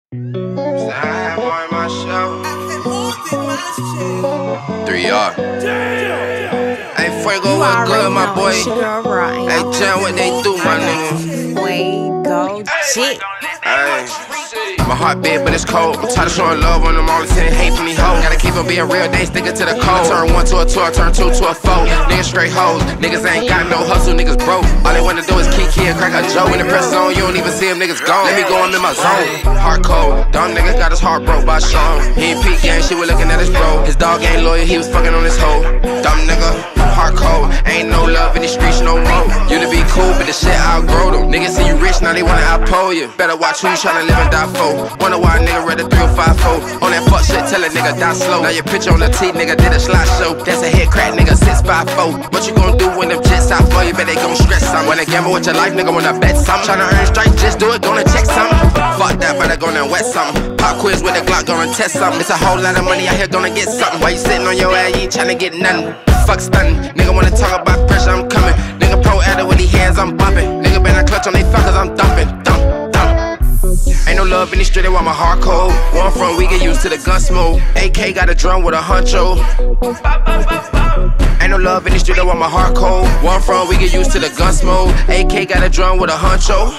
Reep3r. Hey, Fweago, what good, my boy? Hey, Jan, what they do, my nigga? Fweago, Jitt. My heart big, but it's cold. I'm tired of showing love when I'm always saying hate for me, hoes. Gotta keep on being real, they sticking to the code. Turn 1 to a 2, I turn 2 to a 4. Niggas straight hoes, niggas ain't got no hustle, niggas broke. All they wanna do is kiki and crack a joke. When the press on, you don't even see them niggas gone. Let me go, I'm in my zone. Heart cold, dumb nigga got his heart broke by Sean. He ain't peak gang, shit, we looking at his bro. His dog ain't loyal, he was fucking on his hoe. Dumb nigga, heart cold, ain't no love in these streets no more. You to be cool, but the shit outgrow them. Niggas see you rich, now they wanna outpole you. Better watch who you tryna live and die for. Wonder why a nigga read a 3 or 5 4. On that fuck shit, tell a nigga die slow. Now your picture on the T, nigga did a slideshow. That's a head crack, nigga 6'5'4". What you gon' do when them jets out for you? Bet they gon' stress some. Wanna gamble with your life, nigga, wanna bet some. Tryna earn straight, just do it, gonna check some. Fuck that, better go and wet something. Pop quiz with a Glock, gonna test something. It's a whole lot of money out here, gonna get something. While you sitting on your ass, you ain't tryna get nothing. Fuck stunning, nigga wanna talk about pressure, I'm coming. Nigga pro adder with these hands, I'm bumping. Nigga been a clutch on they fuckers, I'm dumping. Ain't no love in the street, they want my heart cold. Where I'm from, we get used to the gun smoke. AK got a drum with a huncho. Ain't no love in the street, they want my heart cold. Where I'm from, we get used to the gun smoke. AK got a drum with a huncho.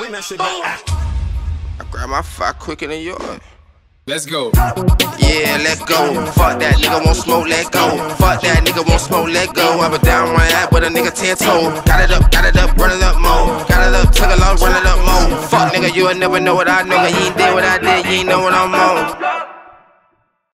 I grab my fire quicker than yours. Let's go. Yeah, let go. Fuck that nigga won't smoke, let go. Fuck that nigga won't smoke, let go. Up and down my ass with a nigga 10 toe. Got it up, run it up more. Got it up, took it long, run it up more. Fuck nigga, you'll never know what I know. You ain't did what I did, you ain't know what I'm on.